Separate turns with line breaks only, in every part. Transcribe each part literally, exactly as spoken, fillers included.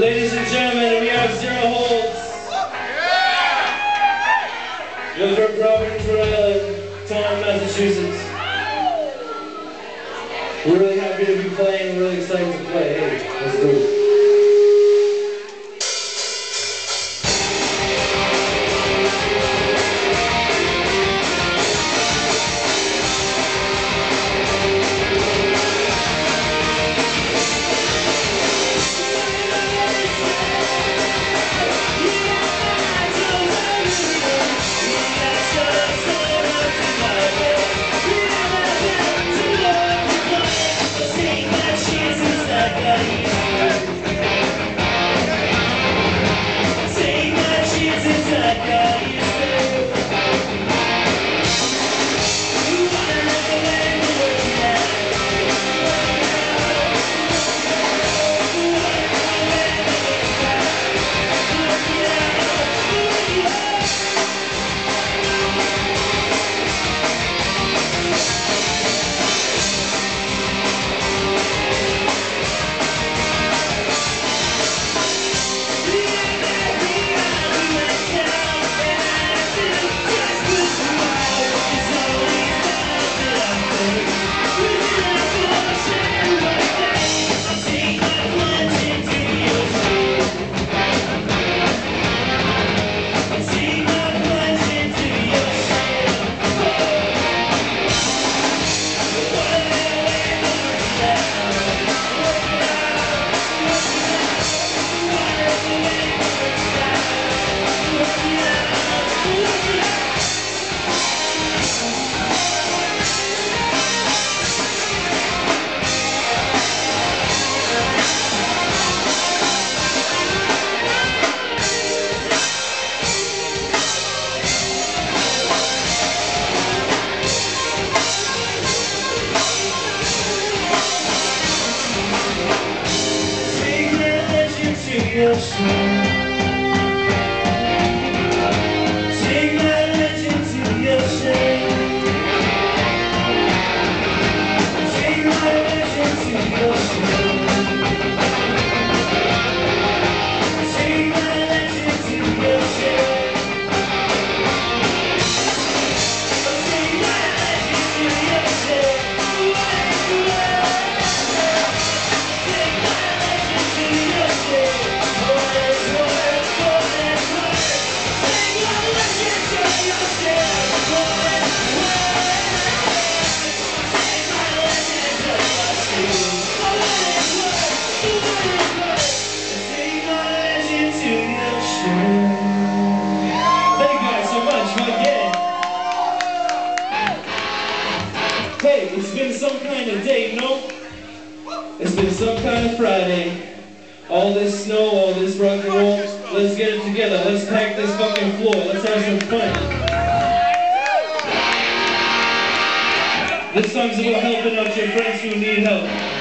Ladies and gentlemen, we have Zero Holds. Goes from Providence, Rhode Island, Taunton, Massachusetts. We're really happy to be playing, we're really excited to play. Hey, let's do it. Take my legend to your shame. Take my legend to your shame. Take my legend to your shame. Take my legend to your shame. Take my legend to your shame. Hey, it's been some kind of day, no? It's been some kind of Friday. All this snow, all this rock and roll. Let's get it together. Let's pack this fucking floor. Let's have some fun. This song's about helping out your friends who need help.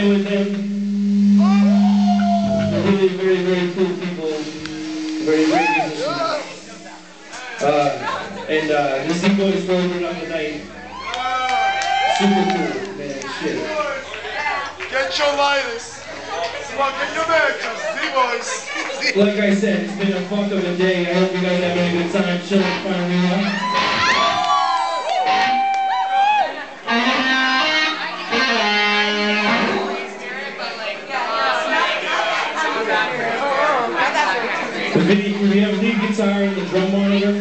play with them. They're really very, very cool people. Very, very musicians. Uh, and uh, this depot is for opening up the night. Super cool, man. Shit.
Get your lighters. Get your matches. Z-boys.
Like I said, it's been a fuck of a day. I hope you guys are having a good time chilling, finally up. Vinny, can we have lead guitar and the drum monitor?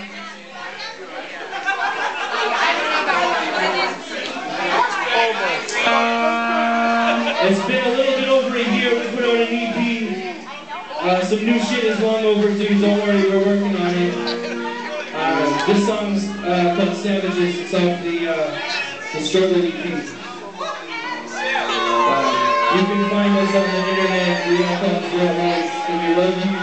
It's been a little bit over a year. We put out an E P. Uh, some new shit is long overdue. Don't worry, we're working on it. Uh, this song's uh, called Savages. It's off the, uh, the Struggle E P. Uh, you can find us on the internet. We all call us Real Boys, and we love you.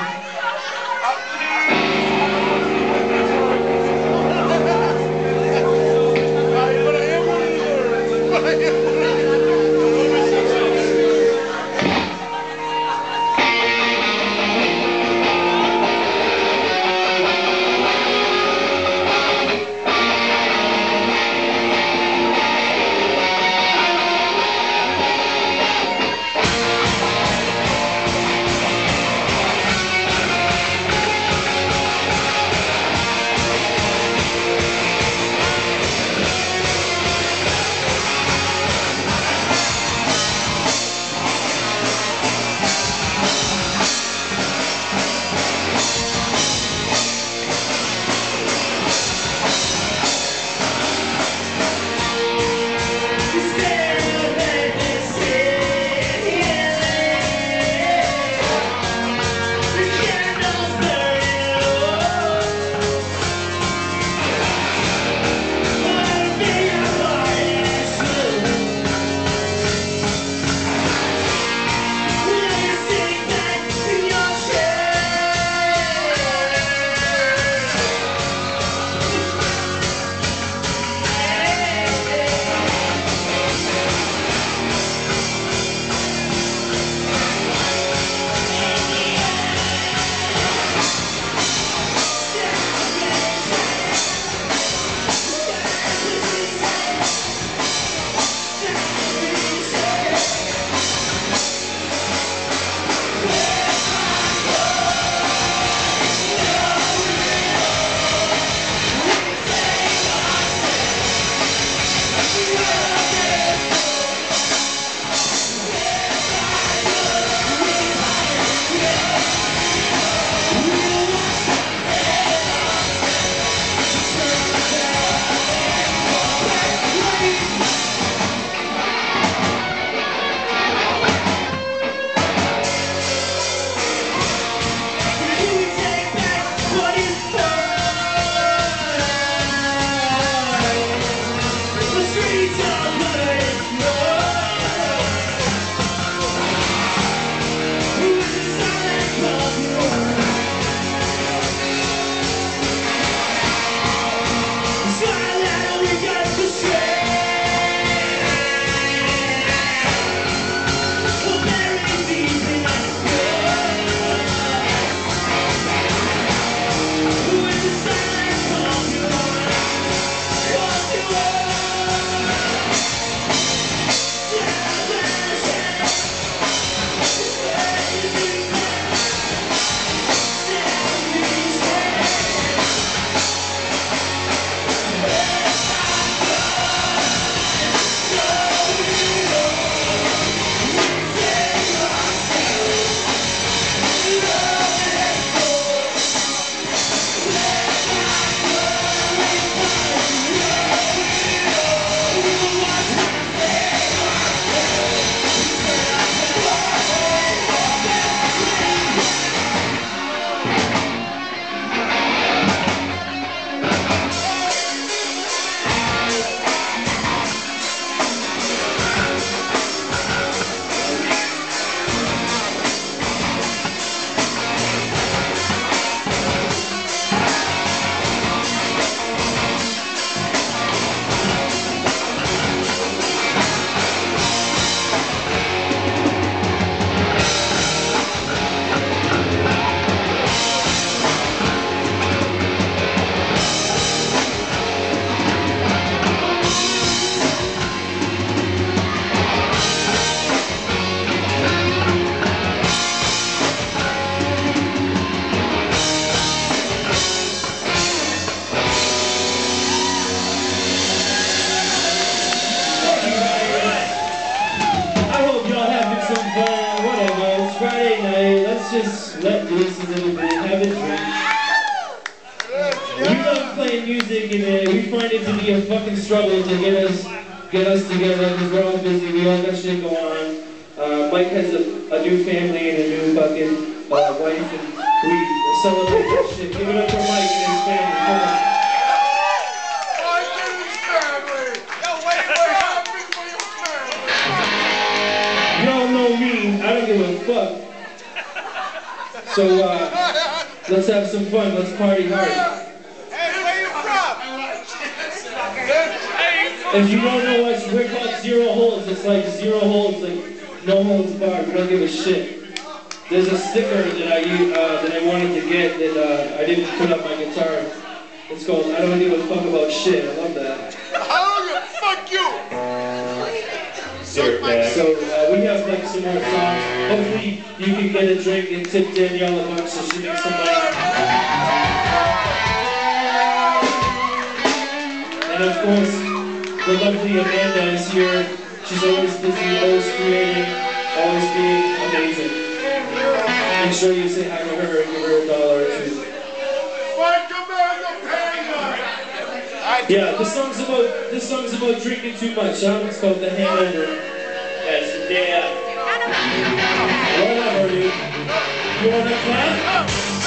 playing music and uh, we find it to be a fucking struggle to get us get us together because we're all busy. We all got shit going on. Uh, Mike has a, a new family and a new fucking uh, wife, and we celebrate that shit. Give it up for Mike and his family. Come on.
Mike and his family. Yo, wait, what happened for your family?
Y'all know me. I don't give a fuck. So uh, let's have some fun. Let's party hard.
Hey, where you from?
If you don't know us, we're called Zero Holds. It's like zero holds, like no holds barred. We don't give a shit. There's a sticker that I uh, that I wanted to get that uh, I didn't put up my guitar. It's called I Don't Give a Fuck About Shit. I love that.
I don't give a fuck you.
So uh, we have like some more songs. Hopefully you can get a drink and tip Danielle a bunch so she makes some money. And of course, the lovely Amanda is here. She's always busy, always creating, always being amazing. Make sure you say hi to her and give her a dollar or two.
Mike Amanda Panda.
Yeah, this song's about this song's about drinking too much, huh? It's called The Hangover. Yes, yeah. Whatever, dude. You wanna clap?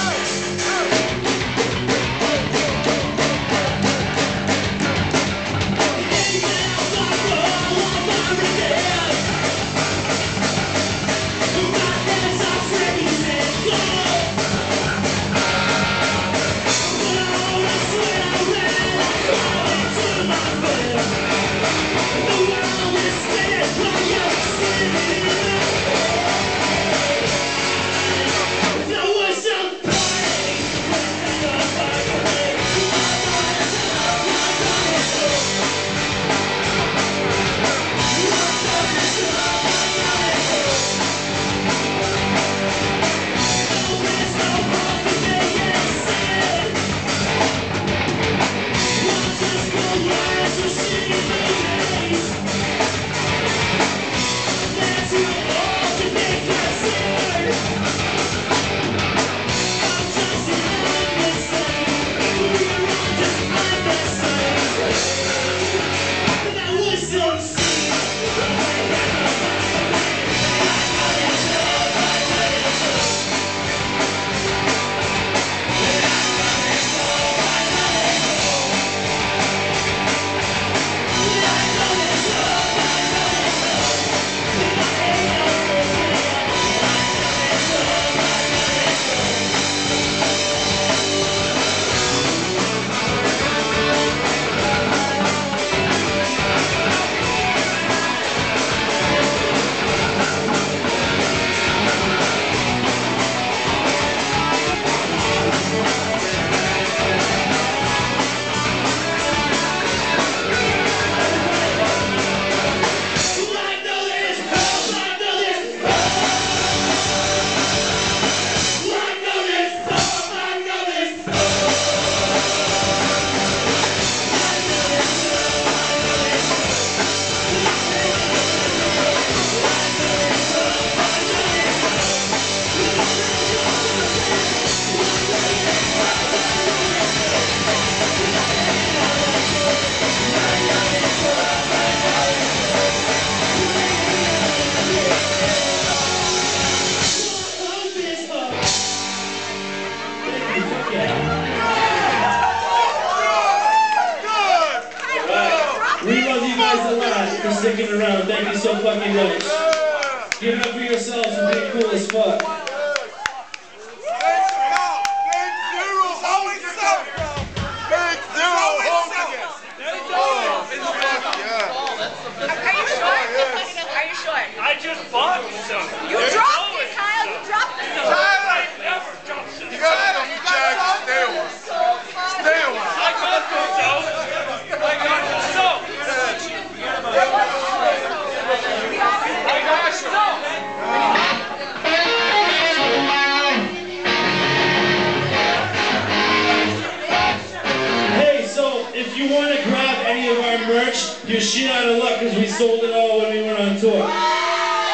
For sticking around. Thank you so fucking much. Give it up for yourselves and being cool as fuck.
I just bought some.
You dropped it, Kyle. You dropped it.
Kyle, I never dropped some.
You gotta come Jack and stay a while. Stay a while.
I got the soap. I got the soap. I got the soap.
Hey, so if you want to grab any of our merch, you're shit out of luck because we sold it all when we went on tour.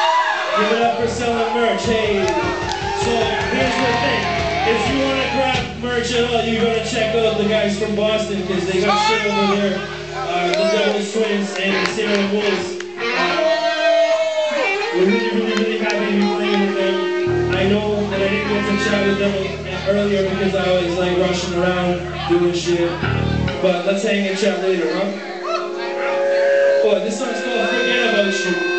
Give it up for selling merch. Hey, so here's the thing. If you want to grab merch at all, you gotta check out the guys from Boston because they got shit over there. Uh, the Devil's Twins and the Sarah Wolves. Uh, we're really, really, really happy to be playing with them. I know that I didn't get to chat with them earlier because I was like rushing around doing shit. But let's hang and chat later, huh? Oh, this song's called Forget About You.